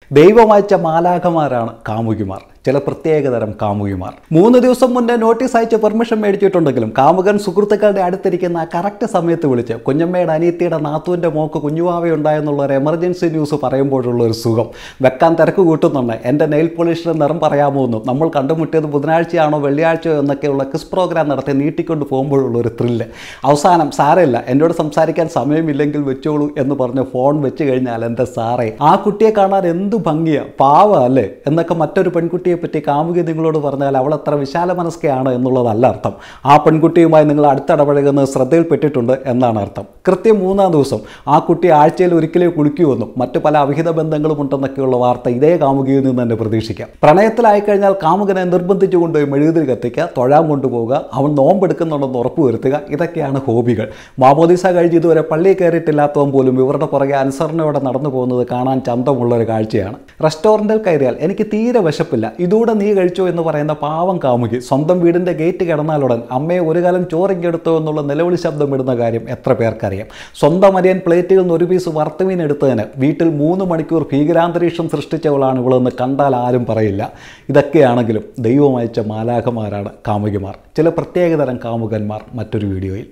ദൈവമയച്ച മാലാഖമാരാണ് കാമുകിമാർ. ചില പ്രത്യേകതരം കാമുകിമാർ. 3 ദിവസം മുന്നേ നോട്ടീസ് അയച്ച് പെർമിഷൻ മേടിച്ചിട്ടുണ്ടെങ്കിലും കാമുകൻ സുഹൃത്തുക്കളുടെ അടുത്തിരിക്കുന്ന കറക്റ്റ് സമയത്ത് വിളിച്ച് കുഞ്ഞമ്മയുടെ അനിയത്തിയുടെ നാത്തൂൻ്റെ മോക്ക് കുഞ്ഞുവാവയുണ്ടായെന്നുള്ള ഒരു എമർജൻസി ന്യൂസ് പറയുമ്പോഴുള്ള ഒരു സുഖം വെക്കാൻ തിരക്ക് കൂട്ടുന്നുണ്ട്. എൻ്റെ നെയിൽ പോളിഷിൻ്റെ നിറം പറയാമോ എന്നും നമ്മൾ കണ്ടുമുട്ടിയത് ബുധനാഴ്ചയാണോ വെള്ളിയാഴ്ചയോ എന്നൊക്കെയുള്ള ക്വിസ് പ്രോഗ്രാം നടത്തി നീട്ടിക്കൊണ്ട് പോകുമ്പോഴുള്ള ഒരു ത്രില്ല്. അവസാനം സാരമില്ല, എന്നോട് സംസാരിക്കാൻ സമയമില്ലെങ്കിൽ വെച്ചോളൂ എന്ന് പറഞ്ഞ് ഫോൺ വെച്ച് കഴിഞ്ഞാൽ എൻ്റെ സാറേ ആ കുട്ടിയെ കാണാൻ എന്ത് ഭംഗിയാണ്, പാവ അല്ലേ എന്നൊക്കെ മറ്റൊരു പെൺകുട്ടിയെ പറ്റി കാമുകി നിങ്ങളോട് പറഞ്ഞാൽ അവൾ അത്ര വിശാല മനസ്കയാണ് എന്നുള്ളതല്ല അർത്ഥം. ആ പെൺകുട്ടിയുമായി നിങ്ങൾ അടുത്തിടപഴകുന്നത് ശ്രദ്ധയിൽപ്പെട്ടിട്ടുണ്ട് എന്നാണ് അർത്ഥം. കൃത്യം 3-ാം ദിവസം ആ കുട്ടി ആഴ്ചയിൽ ഒരിക്കലേ കുളിക്കുമെന്നും മറ്റു പല അവിഹിത ബന്ധങ്ങളും ഉണ്ടെന്നൊക്കെയുള്ള വാർത്ത ഇതേ കാമുകിയിൽ നിന്ന് തന്നെ പ്രതീക്ഷിക്കാം. പ്രണയത്തിലായിക്കഴിഞ്ഞാൽ കാമുകനെ നിർബന്ധിച്ചു കൊണ്ടുപോയി മെഴുകുതിരി കത്തിക്കുക, തൊഴാൻ കൊണ്ടുപോവുക, അവൻ നോമ്പെടുക്കുന്നുണ്ടെന്ന് ഉറപ്പുവരുത്തുക, ഇതൊക്കെയാണ് ഹോബികൾ. മാമോദീസ കഴിഞ്ഞ് ഇതുവരെ പള്ളിയിൽ കയറിയിട്ടില്ലാത്തവൻ പോലും ഇവരുടെ പുറകെ അനുസരണയോടെ നടന്നു പോകുന്നത് കാണാൻ ചന്തമുള്ളൊരു കാഴ്ചയാണ്. റെസ്റ്റോറൻറ്റിൽ കയറിയാൽ എനിക്ക് തീരെ വിശപ്പില്ല, ഇതൂടെ നീ കഴിച്ചോ എന്ന് പറയുന്ന പാവം കാമുകി സ്വന്തം വീടിൻ്റെ ഗേറ്റ് കിടന്നാലുടൻ അമ്മയെ ഒരു കാലം ചോറിങ്ങെടുത്തോ എന്നുള്ള നിലവിളി ശബ്ദം ഇടുന്ന കാര്യം എത്ര പേർക്കറിയാം. സ്വന്തം അരിയൻ പ്ലേറ്റുകളിൽ നിന്ന് ഒരു പീസ് വറുത്തുമീൻ എടുത്തതിന് വീട്ടിൽ 3 മണിക്കൂർ ഭീകരാന്തരീക്ഷം സൃഷ്ടിച്ചവളാണ് ഇവളെന്ന് കണ്ടാൽ ആരും പറയില്ല. ഇതൊക്കെയാണെങ്കിലും ദൈവം അയച്ച മാലാഖമാരാണ് കാമുകിമാർ. ചില പ്രത്യേകതരം കാമുകന്മാർ മറ്റൊരു വീഡിയോയിൽ.